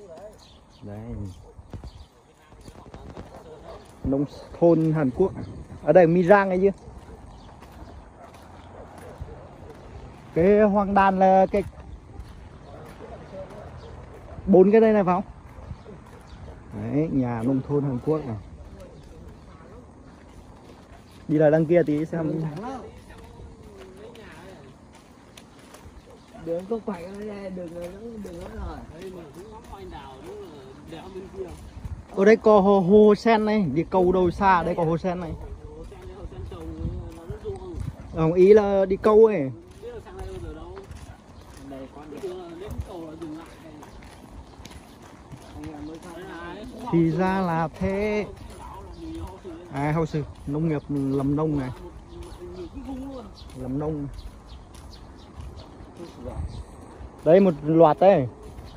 Đấy. Nông thôn Hàn Quốc. Ở đây Mirang ấy chứ. Cái hoang đàn là cái 4 cái đây này phải không? Đấy, nhà nông thôn Hàn Quốc này. Đi lại đằng kia tí xem. Đường có phải đường rồi. Ở đây có hồ sen này, đi câu đâu xa, đây có hồ sen này. Ý là đi câu ấy. Thì ra là thế. Hậu sự nông nghiệp làm nông này. Làm nông. Đây một loạt đấy.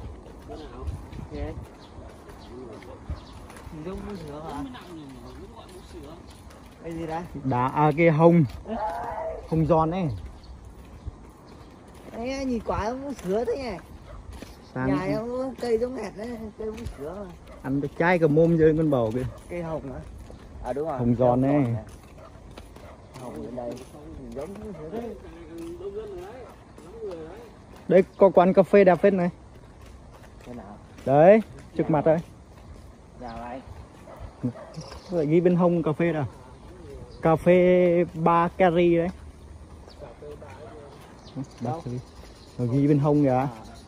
Cái gì đấy? Đá cái hồng giòn ấy. Đấy, nhìn quả nó sữa thế nhỉ? Nhà em có cây giống hệt đấy, cây bút sữa. Ăn cái chai cả mồm chơi con bầu kìa. Cây hồng hả? À đúng rồi. Hồng giòn này. Hồng ở đây giống sữa đấy. Đây có quán cà phê đẹp phết này. Thế nào? Đấy, trước mặt đây. Nhà này. Lại ghi bên hông cà phê nào. Cà phê Ba Cary đấy. Đâu? Rồi ghi bên hông kìa.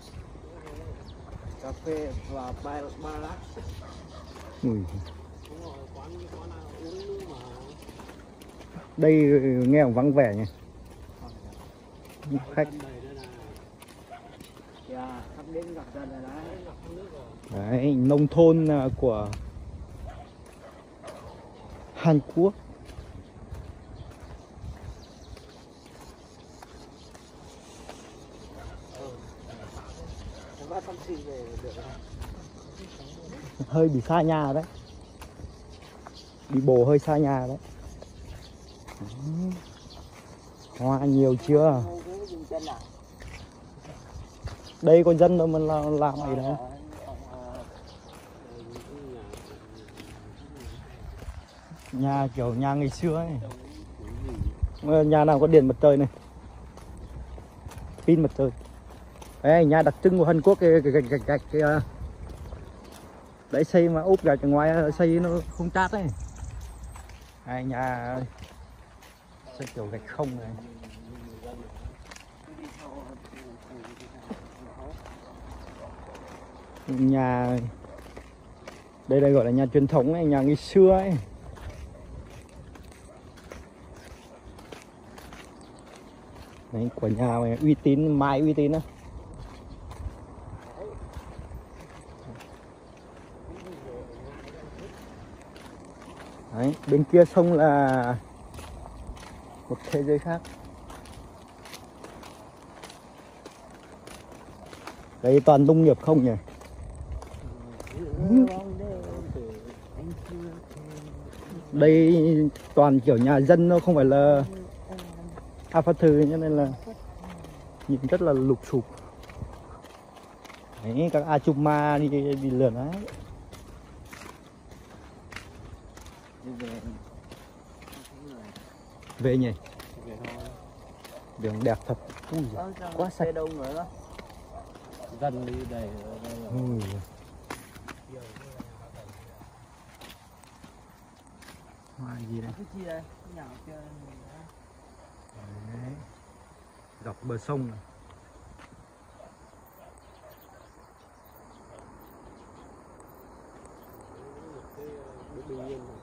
Cà phê và ba lát. Ui. Đây nghe cũng vắng vẻ nhỉ. Khách. Đấy, nông thôn của Hàn Quốc. Hơi bị xa nhà đấy. Đi bộ hơi xa nhà đấy. Hoa nhiều chưa? Đây có dân đâu mà làm ấy đâu. Nhà kiểu nhà ngày xưa ấy. Nhà nào có điện mặt trời này. Pin mặt trời. Đấy, nhà đặc trưng của Hàn Quốc cái gạch kia. Đấy xây mà úp gạch ở ngoài xây nó không chát đấy. Đây, nhà xây kiểu gạch không này. Nhà đây gọi là nhà truyền thống ấy, nhà ngày xưa ấy. Đấy, của nhà này uy tín, mãi uy tín á. Đấy, bên kia sông là một thế giới khác. Đây toàn nông nghiệp không nhỉ? Đây toàn kiểu nhà dân, nó không phải là phát thư, cho nên là nhìn rất là lụp xụp. Đấy, các Achuma đi lượn đấy. Về nhỉ? Đường đẹp thật. Ui, quá sạch. Đông rồi đó. Dân đi đây. Hoa gì đây? Cái chi đây? Nhỏ chưa? Đấy. Dọc bờ sông này. Bình yên.